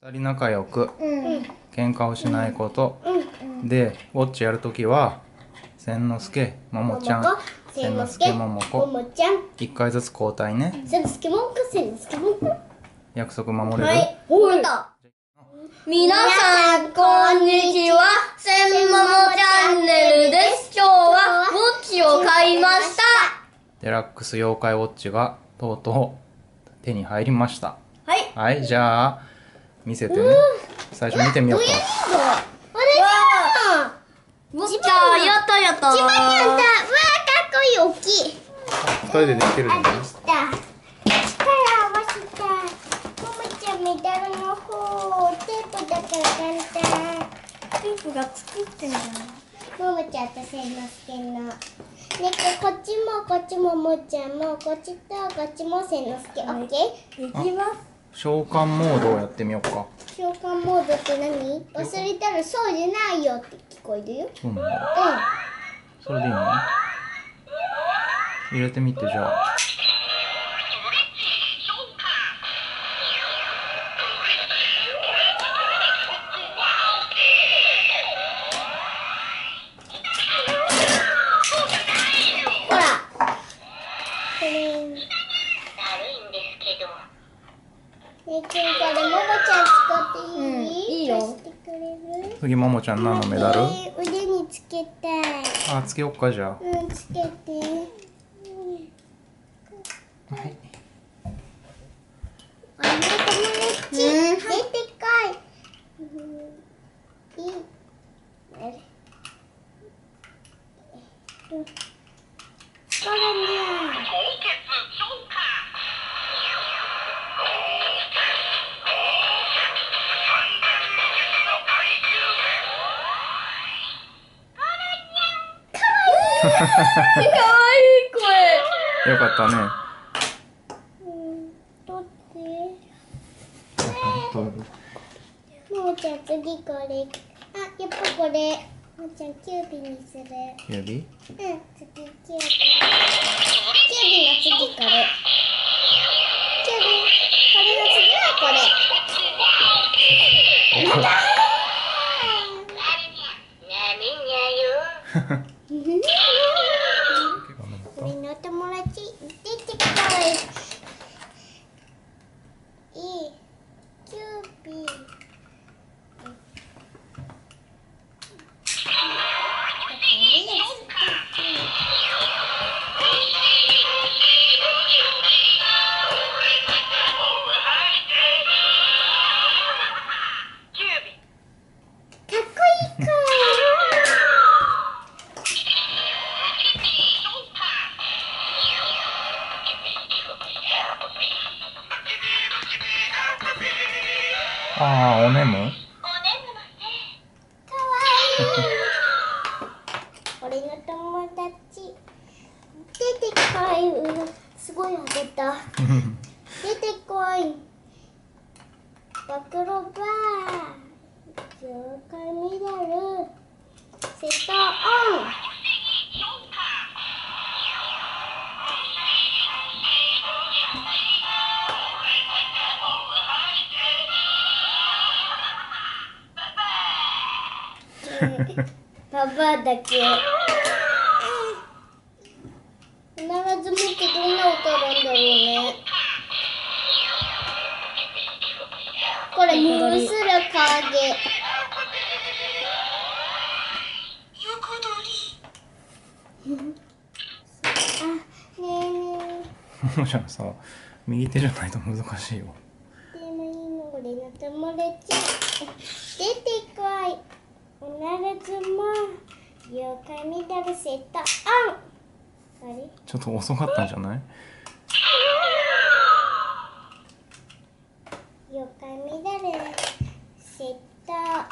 二人仲良く、喧嘩をしないこと、でウォッチやるときは千之助、ももちゃん、千之助、ももこ、1回ずつ交代ね。 千之助、ももこ、千之助、ももこ。 約束守れる？ はい、守った。皆さんこんにちは、千ももチャンネルです。今日はウォッチを買いました。 デラックス妖怪ウォッチがとうとう手に入りました。 はい。 はい、じゃあ見せてね。最初見てみようか。 ウォッチャー、やったやった。一番やった。うわー、かっこいい、大きい。 2人でできてるじゃない？ 力合わせた。ももちゃんメダルの方、テープだから簡単。テープが作ってんだ。ももちゃんと千之助の。ね、こっちもこっちもももちゃんも、こっちとこっちも千之助。オッケー？できます。 召喚モードをやってみようか。 召喚モードって何？忘れたらそうじゃないよって聞こえるよ。 そうなんだ。それでいいの？入れてみて、じゃあ。 ほら。これ。ねえ、これももちゃん使っていい？いいよ。貸してくれる？ 次ももちゃん何のメダル？ 腕につけたい。 あ、つけよっか、じゃあ。 つけて。 はい。 あれ、友達、出てこい。いい。あれ。これにゃ。かわいい声。 よかったね。 取って。ももちゃん次これ。あ、やっぱこれ。ももちゃんキュービにする。 キュービ？ 次キュービ。キュービの次これ。キュービ。これの次はこれ。みんな友達出てこい。キュービー。かっこいいか。 ああ、おねむ？ かわいい。俺の友達出てこい。すごい上げた。出てこい。暴露バー妖怪メダルセットオン。パパだけ。必ずもってどんな音なんだろうね。これムースる影。あ、ねえねももちゃんさ、右手じゃないと難しいよ。 え。でもいいの、俺の友達。出てこい。必ずも妖怪メダルセットオン。あれ？ ちょっと遅かったんじゃない？ 妖怪メダルセット。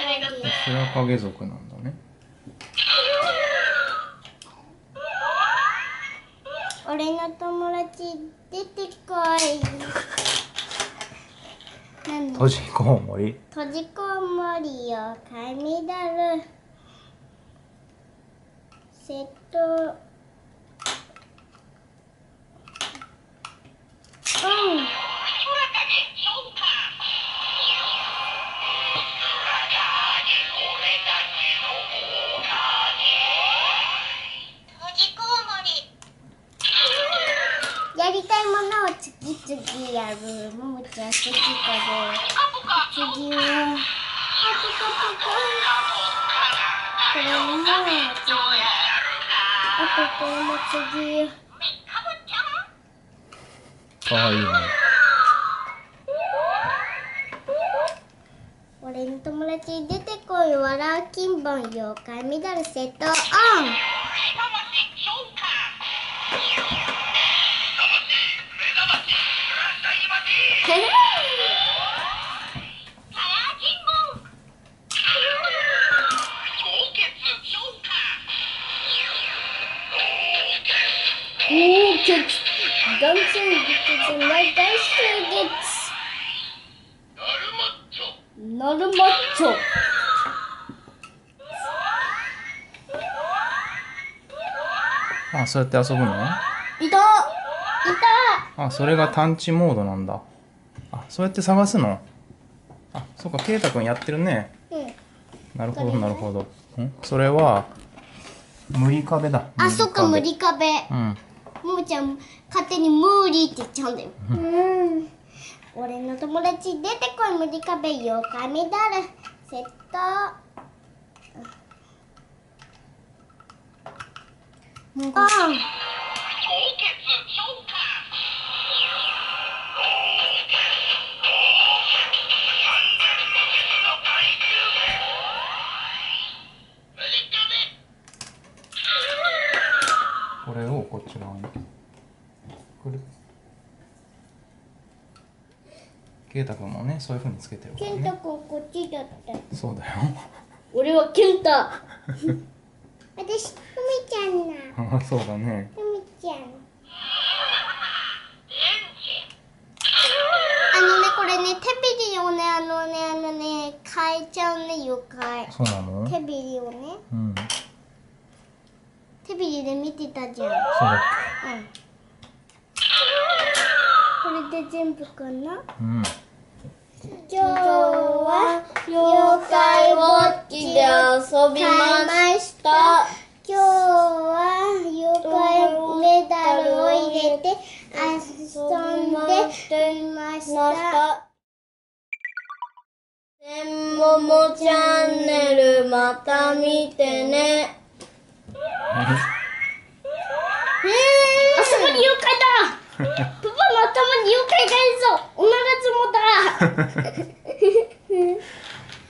白影族なんだね。 俺の友達出てこい。 閉じこもり。 閉じこもりよ、カミダル。セット。やりたいものを次々やる。ももちゃん次から次はこれも次これも次。 かわいいね。 俺の友達出てこい、笑う金本妖怪ミドルセットオン。男性月じゃない大集月。ノルマッチョ。 あ、そうやって遊ぶの？ いた。 あ、それが探知モードなんだ。あ、そうやって探すの？あ、そうか、ケイタくんやってるね。なるほどなるほど。それは無理壁だ。 あ、そっか、無理壁。ももちゃん勝手に無理って言っちゃうんだよ。俺の友達出てこい、無理壁妖怪メダルセット。 これをこっち側にくる。ケイタくんもね、そういう風につけてるからね。 ケンタくんこっちだった。 そうだよ。 俺はケンタ。私、ふみちゃんな。 あ、そうだね。 ふみちゃん。これね、手ビリをね、変えちゃうね、妖怪。 そうなの？ 手ビリをね。手ビリで見てたじゃん。そうだっけ？これで全部かな？ 今日は妖怪ウォッチで遊びました。 今日は妖怪メダルを入れて遊んでみました。 千ももチャンネルまた見てね。 あそこに妖怪だ。パパの頭に妖怪がいるぞ。おならつもだ。